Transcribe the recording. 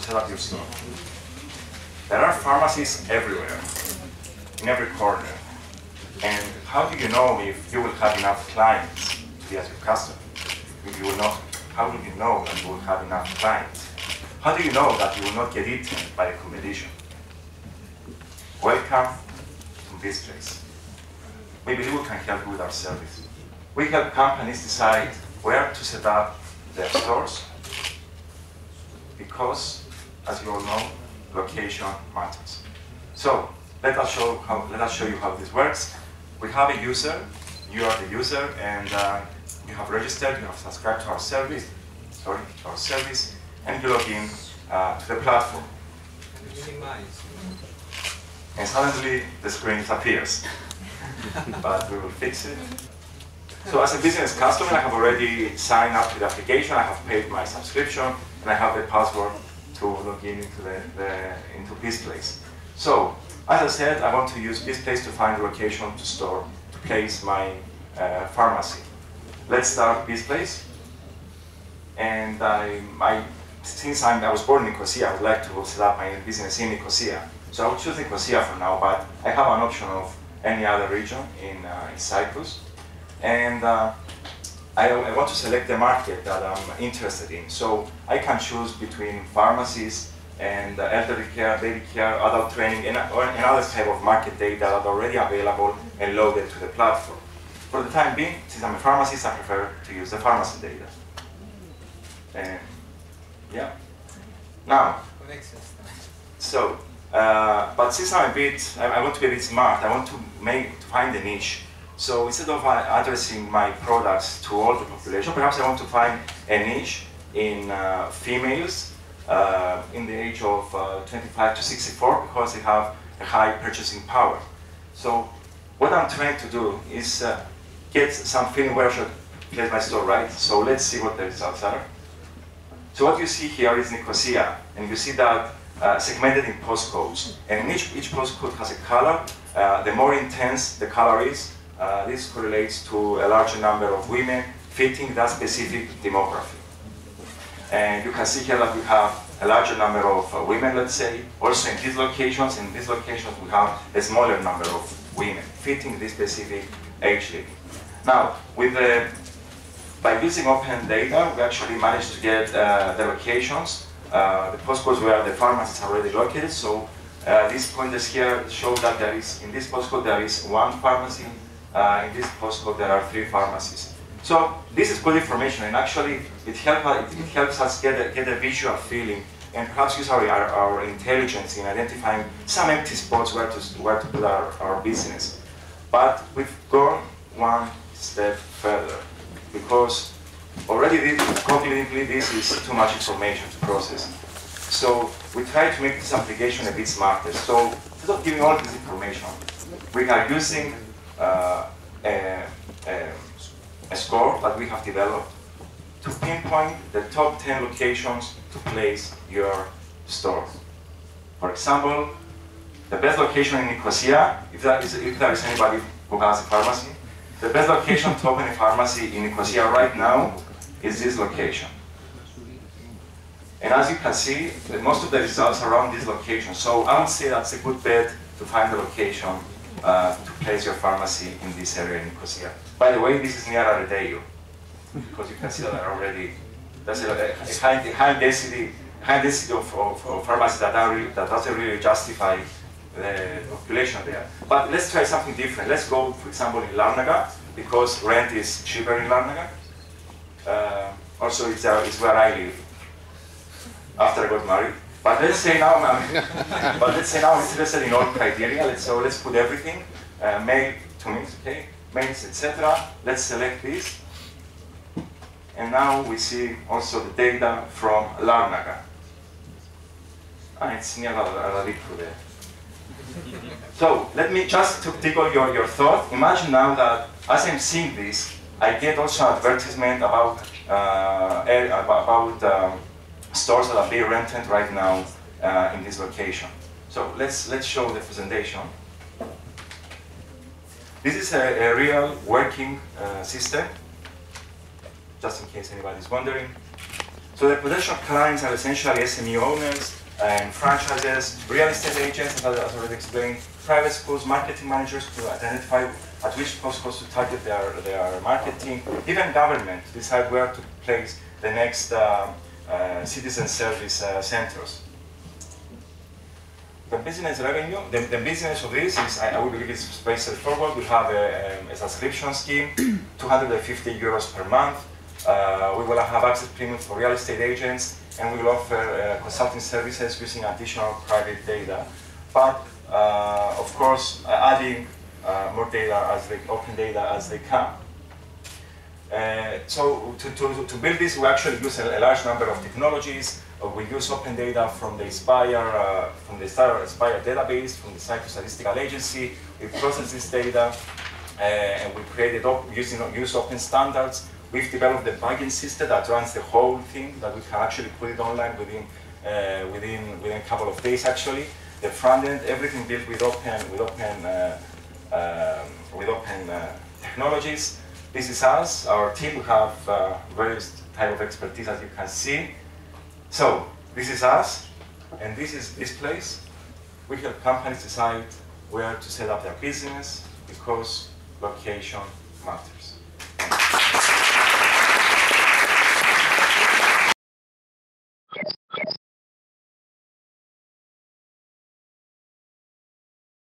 set up your store. There are pharmacies everywhere, in every corner. And how do you know if you will have enough clients to be as your customer? If you will not, how do you know that you will have enough clients? How do you know that you will not get eaten by the competition? Welcome to this place. We believe we can help you with our service. We help companies decide where to set up their stores because, as you all know, location matters. So let us show you how this works. We have a user. You are the user, and you have registered. You have subscribed to our service. And you log in to the platform. And suddenly the screen disappears. But we will fix it. So as a business customer, I have already signed up to the application. I have paid my subscription, and I have the password to log in into BizPlace. So as I said, I want to use BizPlace to find a location to place my pharmacy. Let's start BizPlace. And since I was born in Nicosia, I would like to set up my business in Nicosia. So I will choose Nicosia for now, but I have an option of any other region in Cyprus. And I want to select the market that I'm interested in. So I can choose between pharmacies and elderly care, baby care, adult training, and other type of market data that are already available and loaded to the platform. For the time being, since I'm a pharmacist, I prefer to use the pharmacy data. Yeah. Now, so, but since I want to be a bit smart, I want to find a niche. So instead of addressing my products to all the population, perhaps I want to find a niche in females in the age of 25 to 64 because they have a high purchasing power. So what I'm trying to do is get some feeling where I should place my store, right? So let's see what the results are. So what you see here is Nicosia, and you see that segmented in postcodes. And each postcode has a color. The more intense the color is, this correlates to a larger number of women fitting that specific demography. And you can see here that we have a larger number of women, let's say. Also in these locations, we have a smaller number of women fitting this specific age limit. Now, by using open data, we actually managed to get the locations, the postcodes where the pharmacies are already located. So these pointers here show that in this postcode there is one pharmacy. In this postcode there are 3 pharmacies. So this is good information, and actually it helps us get a visual feeling and perhaps use our intelligence in identifying some empty spots where to put our business. But we've gone one step further, because already cognitively this is too much information to process. So we try to make this application a bit smarter. So instead of giving all this information, we are using a score that we have developed to pinpoint the top 10 locations to place your store. For example, the best location in Nicosia, if there is anybody who has a pharmacy, the best location to open a pharmacy in Nicosia right now is this location. And as you can see, most of the results are around this location. So I would say that's a good bet to find the location to place your pharmacy in this area in Nicosia. By the way, this is near Aredeio, because you can see that already there's a high density of pharmacies that doesn't really justify the population there. But let's try something different. Let's go, for example, in Larnaca, because rent is cheaper in Larnaca. Also, it's where I live after I got married. But let's say now, I'm interested in all criteria. So let's put everything, male to males, okay, males, etc. Let's select this, and now we see also the data from Larnaca. It's near Radicru there. So let me just to tickle your thought. Imagine now that as I'm seeing this, I get also an advertisement about stores that are being rented right now in this location. So let's show the presentation. This is a real working system, just in case anybody's wondering. So the potential clients are essentially SME owners, and franchises, real estate agents, as I already explained, private schools, marketing managers to identify at which cost to target their marketing, even government to decide where to place the next citizen service centers. The business revenue, the business of this is, I would believe it's very straightforward. We have a subscription scheme, 250 euros per month. We will have access premium for real estate agents, and we will offer consulting services using additional private data. But of course, adding more data as they open data as they come. So to build this, we actually use a large number of technologies. We use open data from the Aspire database, from the Cyprus Statistical Agency. We process this data, and we created use open standards. We've developed the backend system that runs the whole thing, that we can actually put it online within a couple of days. Actually, the front end, everything built with open technologies. This is us, our team. We have various type of expertise, as you can see. So this is us, and this is this place. We help companies decide where to set up their business because location matters.